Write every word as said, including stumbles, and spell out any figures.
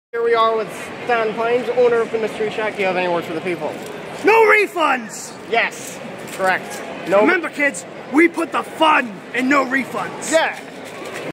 Here we are with Stan Pines, owner of the Mystery Shack. Do you have any words for the people? No refunds! Yes, correct. No. Remember kids, we put the fun in no refunds. Yeah.